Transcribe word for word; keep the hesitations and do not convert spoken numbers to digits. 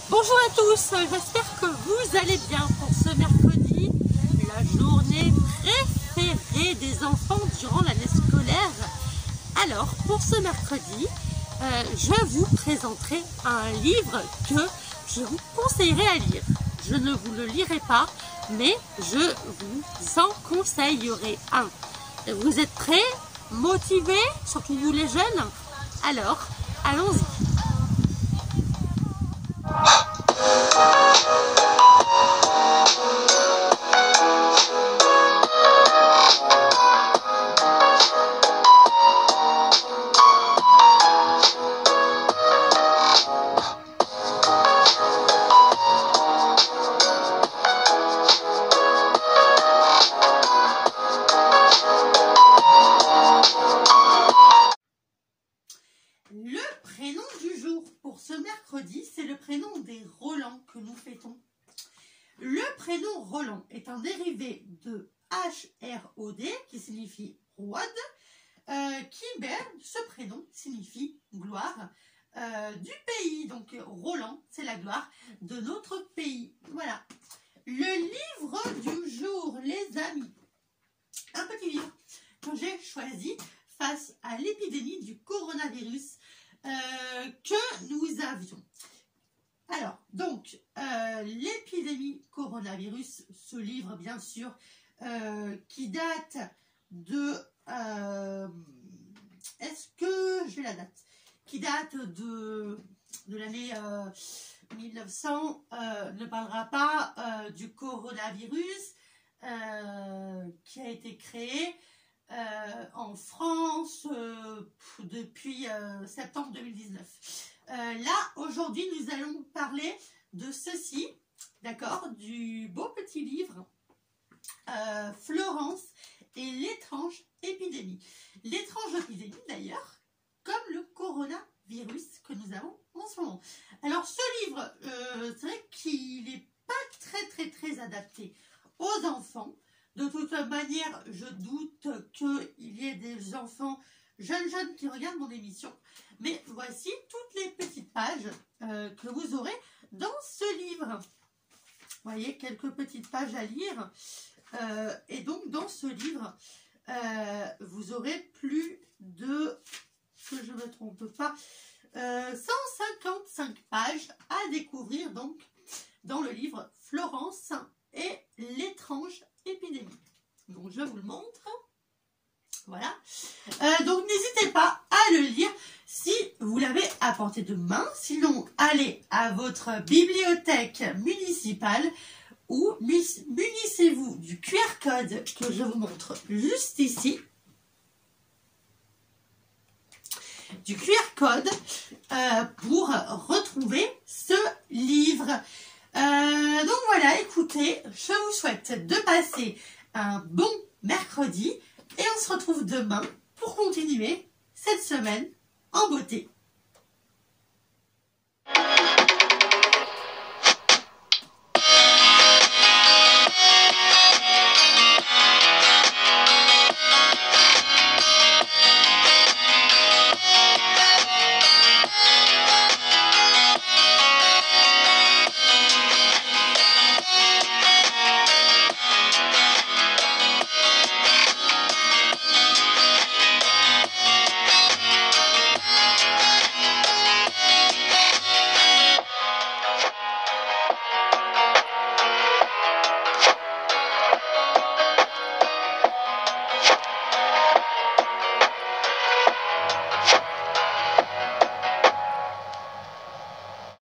Bonjour à tous, j'espère que vous allez bien pour ce mercredi, la journée préférée des enfants durant l'année scolaire. Alors, pour ce mercredi, euh, je vous présenterai un livre que je vous conseillerais à lire. Je ne vous le lirai pas, mais je vous en conseillerai un. Vous êtes prêts, motivés, surtout vous les jeunes? Alors, allons-y. Le prénom du jour pour ce mercredi, c'est le prénom des Roland que nous fêtons. Le prénom Roland est un dérivé de H R O D qui signifie roi, euh, qui, ben, ce prénom signifie gloire euh, du pays. Donc Roland, c'est la gloire de notre pays. Voilà. Le livre du jour, les amis. Un petit livre que j'ai choisi face à l'épidémie du coronavirus euh, que nous avions. Alors, donc, euh, l'épidémie coronavirus, ce livre, bien sûr, euh, qui date de... Euh, Est-ce que j'ai la date? Qui date de, de l'année euh, mille neuf cents, euh, ne parlera pas euh, du coronavirus euh, qui a été créé Euh, en France euh, depuis euh, septembre deux mille dix-neuf. Euh, là, aujourd'hui, nous allons parler de ceci, d'accord, du beau petit livre euh, Florence et l'étrange épidémie. L'étrange épidémie, d'ailleurs, comme le coronavirus que nous avons en ce moment. Alors, ce livre, euh, c'est vrai qu'il n'est pas très, très, très adapté aux enfants. De toute manière, je doute qu'il y ait des enfants jeunes jeunes qui regardent mon émission. Mais voici toutes les petites pages euh, que vous aurez dans ce livre. Vous voyez, quelques petites pages à lire. Euh, et donc, dans ce livre, euh, vous aurez plus de, que je ne me trompe pas, euh, cent cinquante-cinq pages à découvrir donc dans le livre Florence et l'étrange épidémie. Donc je vous le montre. Voilà. Euh, donc n'hésitez pas à le lire si vous l'avez à portée de main. Sinon, allez à votre bibliothèque municipale ou munissez-vous du Q R code que je vous montre juste ici. Du Q R code euh, pour retrouver ce livre. Euh, donc voilà, écoutez, je vous souhaite de passer un bon mercredi et on se retrouve demain pour continuer cette semaine en beauté.